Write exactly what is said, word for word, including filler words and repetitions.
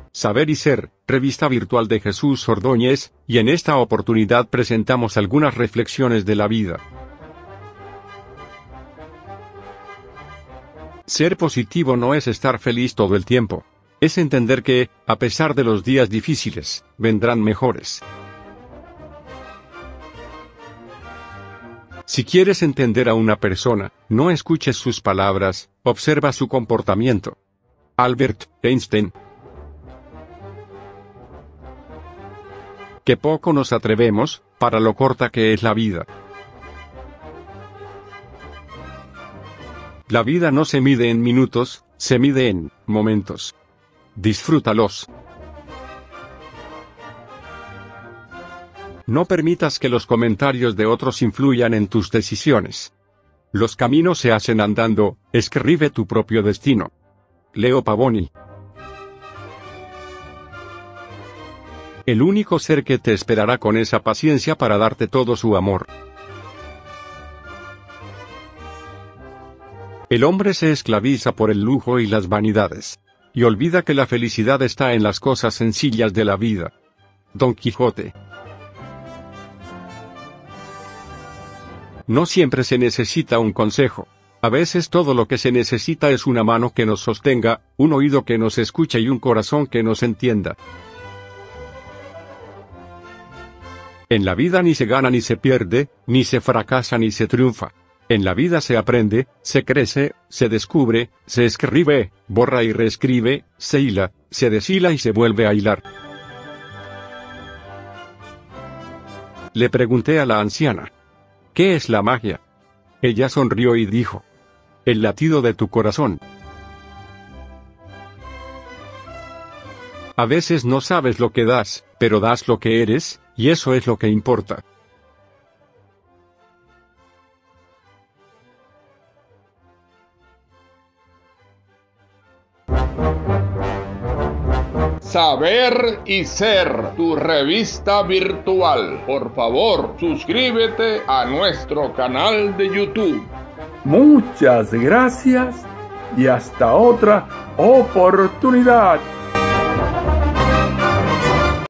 Saber y Ser, revista virtual de Jesús Ordóñez, y en esta oportunidad presentamos algunas reflexiones de la vida. Ser positivo no es estar feliz todo el tiempo. Es entender que, a pesar de los días difíciles, vendrán mejores. Si quieres entender a una persona, no escuches sus palabras, observa su comportamiento. Albert Einstein. Que poco nos atrevemos, para lo corta que es la vida. La vida no se mide en minutos, se mide en momentos. Disfrútalos. No permitas que los comentarios de otros influyan en tus decisiones. Los caminos se hacen andando, escribe tu propio destino. Leo Pavoni. El único ser que te esperará con esa paciencia para darte todo su amor. El hombre se esclaviza por el lujo y las vanidades. Y olvida que la felicidad está en las cosas sencillas de la vida. Don Quijote. No siempre se necesita un consejo. A veces todo lo que se necesita es una mano que nos sostenga, un oído que nos escuche y un corazón que nos entienda. En la vida ni se gana ni se pierde, ni se fracasa ni se triunfa. En la vida se aprende, se crece, se descubre, se escribe, borra y reescribe, se hila, se deshila y se vuelve a hilar. Le pregunté a la anciana: ¿qué es la magia? Ella sonrió y dijo: el latido de tu corazón. A veces no sabes lo que das, pero das lo que eres, y eso es lo que importa. Saber y Ser, tu revista virtual. Por favor, suscríbete a nuestro canal de YouTube. Muchas gracias y hasta otra oportunidad.